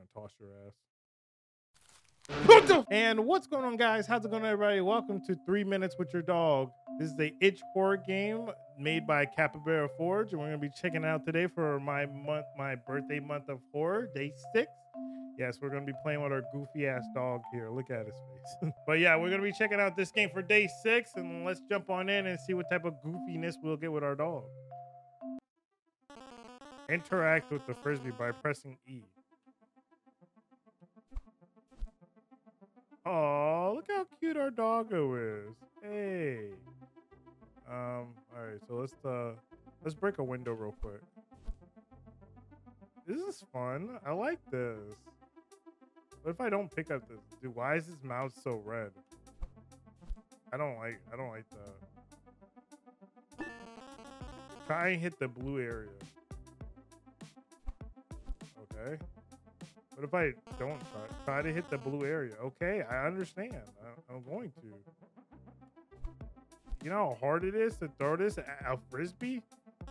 toss your ass. What the? And what's going on, guys? How's it going, everybody? Welcome to 3 Minutes with Your Dog. This is a itch horror game made by Capybara Forge, and we're gonna be checking it out today for my birthday month of horror, day 6. Yes, we're gonna be playing with our goofy ass dog here. Look at his face. But yeah, we're gonna be checking out this game for day 6, and let's jump on in and see what type of goofiness we'll get with our dog. Interact with the frisbee by pressing E. Oh, look how cute our doggo is. Hey. All right, so let's break a window real quick. This is fun. I like this. What if I don't pick up this? Dude, why is his mouth so red? I don't like that. Try and hit the blue area. Okay. What if I don't try to hit the blue area? Okay, I understand. I'm going to. You know how hard it is to throw this a frisbee?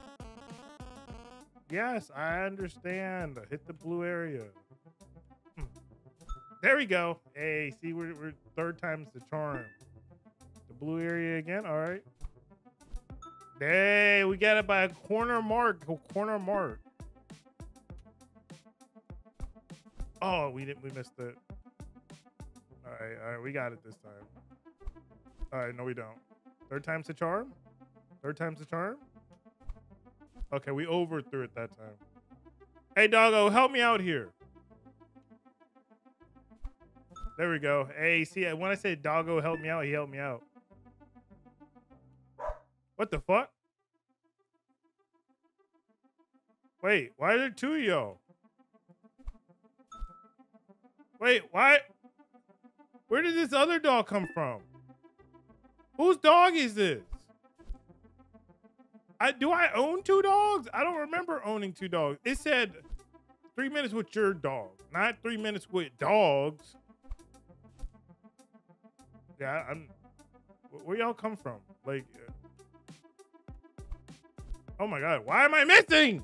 Yes, I understand. Hit the blue area. There we go. Hey, see, we're third time's the charm. The blue area again. All right. Hey, we got it by a corner mark. Corner mark. Oh, we missed it. All right, we got it this time. All right, no, we don't. Third time's the charm? Third time's the charm? Okay, we overthrew it that time. Hey, doggo, help me out here. There we go. Hey, see, when I say doggo help me out, he helped me out. What the fuck? Wait, why are there two of y'all? Wait, why? Where did this other dog come from? Whose dog is this? Do I own 2 dogs? I don't remember owning 2 dogs. It said 3 minutes with your dog, not 3 minutes with dogs. Yeah, where y'all come from? Like, oh my God, why am I missing?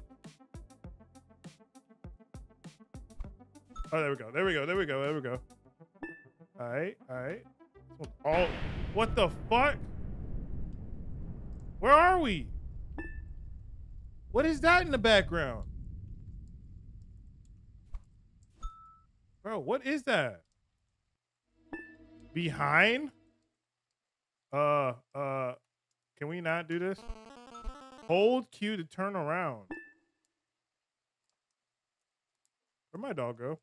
Oh, there we go. There we go. There we go. There we go. All right. All right. Oh, what the fuck? Where are we? What is that in the background? Bro, what is that? Behind? Can we not do this? Hold Q to turn around. Where'd my dog go?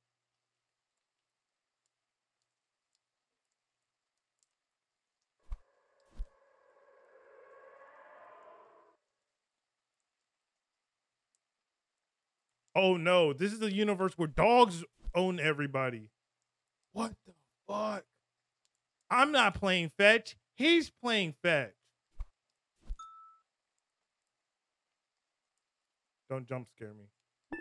Oh no, this is a universe where dogs own everybody. What the fuck? I'm not playing fetch. He's playing fetch. Don't jump scare me.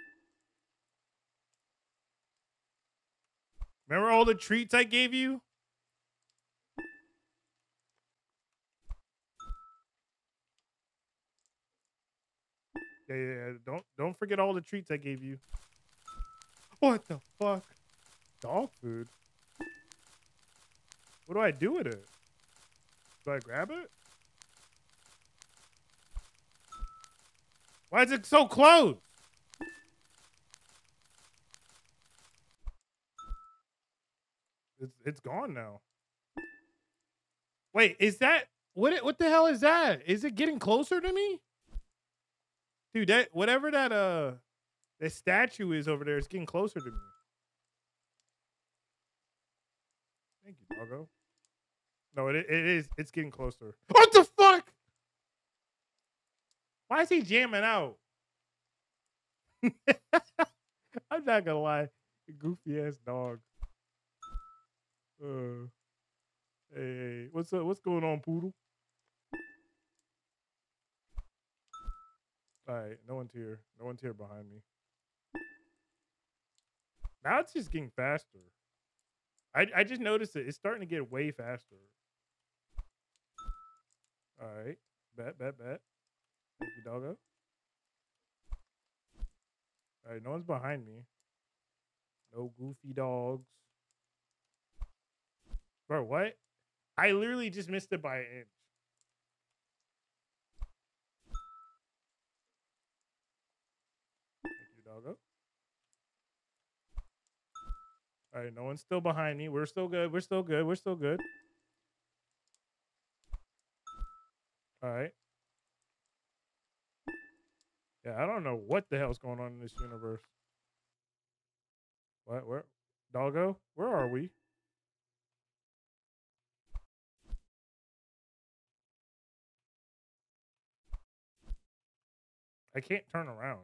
Remember all the treats I gave you? Yeah. Don't forget all the treats I gave you. What the fuck? Dog food? What do I do with it? Do I grab it? Why is it so close? It's gone now. Wait, is that what the hell is that? Is it getting closer to me? Dude, that whatever that statue is over there is getting closer to me. Thank you, doggo. No, it's getting closer. What the fuck? Why is he jamming out? I'm not gonna lie. Goofy ass dog. Hey, what's up? What's going on, poodle? All right, no one's here. No one's here behind me. Now it's just getting faster. I just noticed it. It's starting to get way faster. All right. Bet. Thank you, doggo. All right, no one's behind me. No goofy dogs. Bro, what? I literally just missed it by an inch. Thank you, doggo. All right, no one's still behind me. We're still good. We're still good. We're still good. All right. Yeah, I don't know what the hell's going on in this universe. What? Where? Doggo? Where are we? I can't turn around.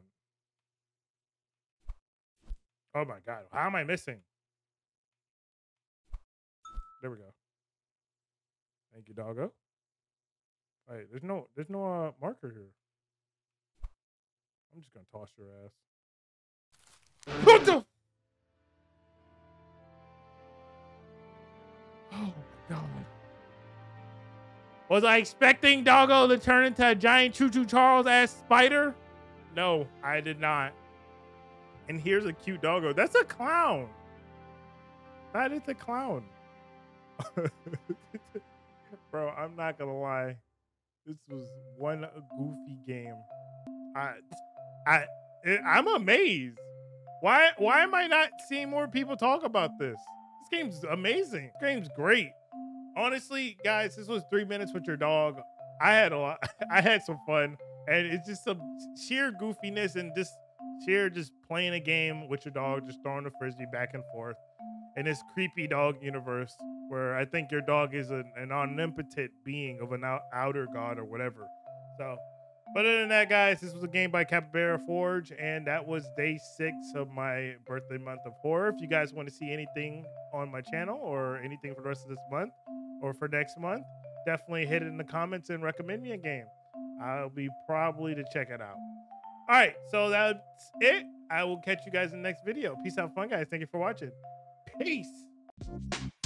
Oh my god. How am I missing? There we go. Thank you, doggo. All right, there's no marker here. I'm just gonna toss your ass. What the? Oh my god. Was I expecting Doggo to turn into a giant Choo Choo Charles ass spider? No, I did not. And here's a cute doggo. That's a clown. That is a clown. Bro, I'm not gonna lie. This was one goofy game. I'm amazed. Why am I not seeing more people talk about this? This game's amazing. This game's great. Honestly, guys, this was 3 minutes with your dog. I had a lot. I had some fun, and it's just some sheer goofiness and just sheer just playing a game with your dog, just throwing the frisbee back and forth in this creepy dog universe where I think your dog is an omnipotent being of an outer god or whatever. So, but other than that, guys, this was a game by Capybara Forge, and that was day 6 of my birthday month of horror. If you guys want to see anything on my channel or anything for the rest of this month or for next month, definitely hit it in the comments and recommend me a game. I'll be probably to check it out. All right, so that's it. I will catch you guys in the next video. Peace out, fun guys. Thank you for watching. Peace.